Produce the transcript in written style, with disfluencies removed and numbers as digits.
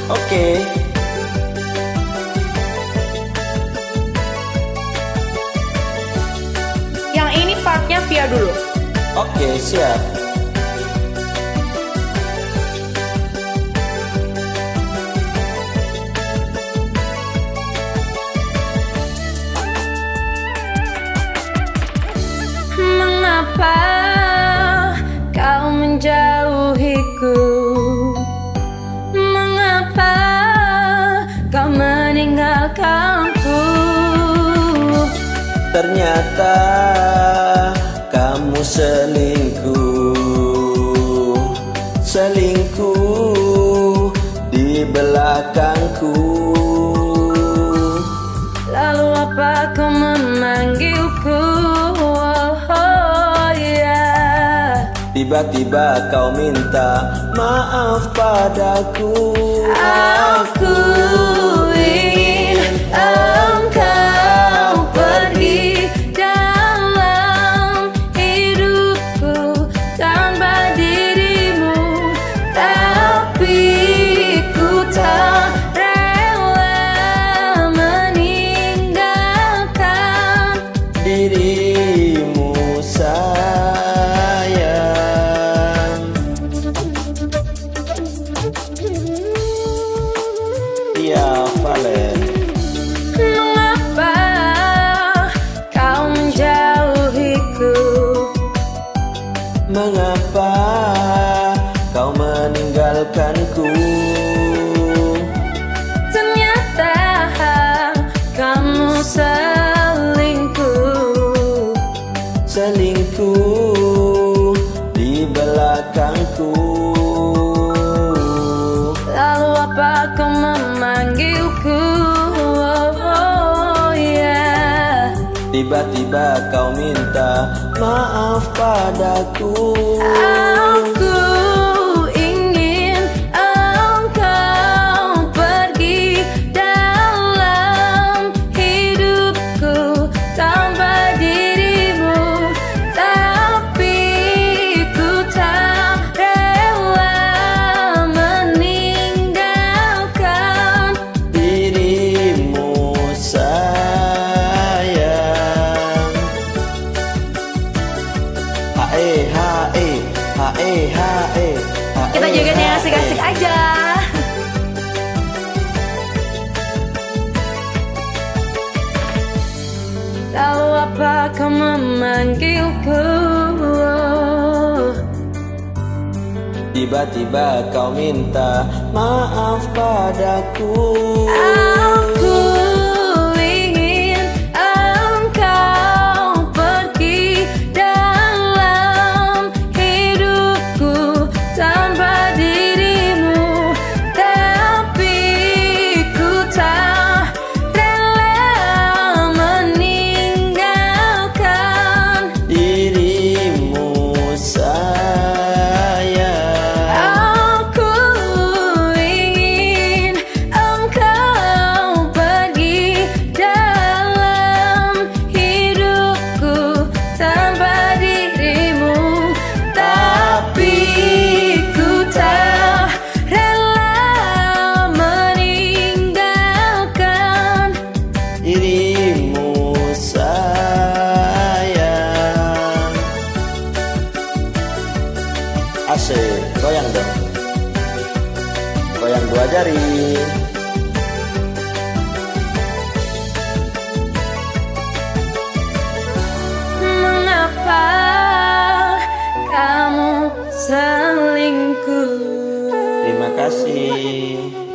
Oke. Yang ini partnya Via dulu. Oke, siap. Mengapa kau menjauhiku? Mengapa kau meninggalkanku? Ternyata kamu selingkuh, selingkuh di belakangku. Lalu apa kau memanggilku? Oh yeah. Tiba-tiba kau minta maaf padaku. Aku ingin engkau pergi dalam hidupku tanpa dirimu, tapi ku tak rela meninggalkan Dirimu sayang. Iya, Valen. Mengapa kau menjauhiku? Mengapa kau meninggalkanku? Ternyata kamu selingkuh, Selingkuh di belakangku. lalu apa kau memanggilku? Oh yeah. Tiba-tiba kau minta maaf padaku. Aku ingin engkau pergi dalam hidupku tanpa dirimu, tapi ku tak rela meninggalkan Dirimu sayang. Hae hae hae hae. Kita joget yang asik-asik aja. Lalu apa kau memanggilku? Tiba-tiba kau minta maaf padaku. Aku ingin engkau pergi dalam hidupku tanpa dirimu, tapi ku tak rela meninggalkan Dirimu sayang. Aku ingin engkau pergi dalam hidupku tanpa dirimu, tapi ku tak rela meninggalkan Dirimu sayang. Asik, goyang dong. Goyang dua jari. Mengapa kamu selingkuh? Terima kasih.